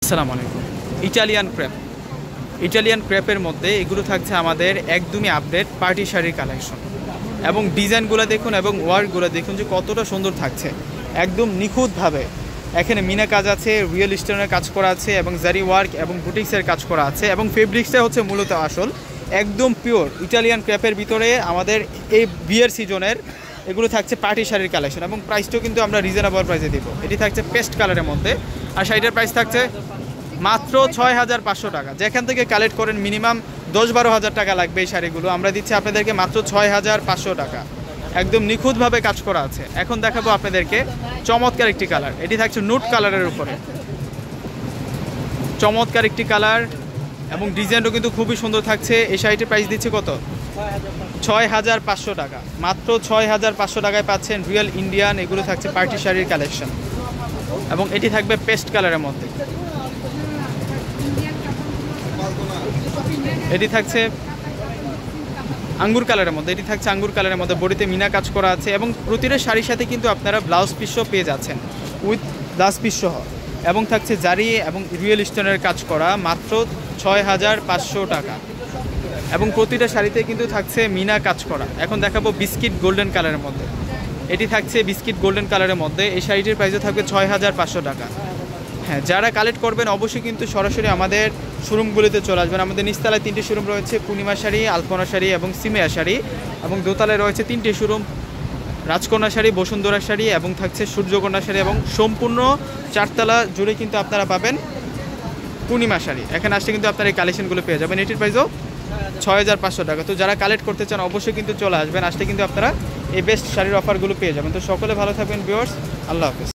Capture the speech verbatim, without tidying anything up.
আসসালামু আলাইকুম। Italian crepe Italian ক্রেপের মধ্যে এগুলো থাকছে আমাদের একদমই আপডেট পার্টি শাড়ির কালেকশন এবং ডিজাইনগুলো দেখুন এবং ওয়ার্কগুলো দেখুন যে কতটা সুন্দর থাকছে, একদম নিখুঁতভাবে। এখানে মিনা কাজ আছে, রিয়েল স্টোনের কাজ করা আছে এবং জারি ওয়ার্ক এবং বুটিক্সের কাজ করা আছে এবং ফেব্রিক্সটা হচ্ছে মূলত আসল একদম পিওর ইটালিয়ান ক্রেপের ভিতরে আমাদের এই বিয়ের সিজনের এগুলো থাকছে পার্টি শাড়ির কালেকশন এবং প্রাইসটাও কিন্তু আমরা রিজনেবল প্রাইসে দিব। এটি থাকছে পেস্ট কালারের মধ্যে আর শাড়িটার প্রাইস থাকছে মাত্র ছয় হাজার পাঁচশো টাকা। যেখান থেকে কালেক্ট করেন মিনিমাম দশ বারো হাজার টাকা লাগবে এই শাড়িগুলো, আমরা দিচ্ছি আপনাদেরকে মাত্র ছয় হাজার পাঁচশো টাকা। একদম নিখুঁতভাবে কাজ করা আছে। এখন দেখাবো আপনাদেরকে চমৎকার একটি কালার, এটি থাকছে নুট কালারের উপরে, চমৎকার একটি কালার এবং ডিজাইনও কিন্তু খুবই সুন্দর থাকছে। এই শাড়িটির প্রাইস দিচ্ছে কত? ছয় হাজার পাঁচশো টাকা। মাত্র ছয় হাজার পাঁচশো টাকায় পাচ্ছেন রিয়েল ইন্ডিয়ান এগুলো থাকছে পার্টি শাড়ির কালেকশন এবং এটি থাকবে পেস্ট কালারের মধ্যে। এটি থাকছে আঙ্গুর কালারের মধ্যে, এটি থাকছে আঙ্গুর কালারের মধ্যে, বডিতে মিনা কাজ করা আছে এবং প্রতিটা শাড়ির সাথে কিন্তু আপনারা ব্লাউজ পিসও পেয়ে যাচ্ছেন উইথ ব্লাউজ পিস সহ এবং থাকছে জারি এবং রিয়েল স্টোনের কাজ করা মাত্র ছয় হাজার পাঁচশো টাকা এবং প্রতিটা শাড়িতে কিন্তু থাকছে মিনা কাজ করা। এখন দেখাবো বিস্কিট গোল্ডেন কালারের মধ্যে, এটি থাকছে বিস্কিট গোল্ডেন কালারের মধ্যে। এই শাড়িটির প্রাইসও থাকবে ছয় হাজার পাঁচশো টাকা। হ্যাঁ, যারা কালেক্ট করবেন অবশ্যই কিন্তু সরাসরি আমাদের শোরুমগুলিতে চলে আসবেন। আমাদের নিচতলায় তিনটি শোরুম রয়েছে, পূর্ণিমা শাড়ি, আলপনা শাড়ি এবং সিমিয়া শাড়ি এবং দোতলায় রয়েছে তিনটি শোরুম, রাজকন্যা শাড়ি, বসুন্ধরা শাড়ি এবং থাকছে সূর্যকন্যা শাড়ি এবং সম্পূর্ণ চারতলা জুড়ে কিন্তু আপনারা পাবেন পূর্ণিমা শাড়ি। এখানে আসলে কিন্তু আপনারা এই কালেকশনগুলো পেয়ে যাবেন। এটির প্রাইসও ছয় হাজার পাঁচশো টাকা। তো যারা কালেক্ট করতে চান অবশ্যই কিন্তু চলে আসবেন, আসলে কিন্তু আপনারা এই বেস্ট শাড়ির অফারগুলো পেয়ে যাবেন। তো সকলে ভালো থাকবেন ভিউয়ার্স, আল্লাহ হাফেজ।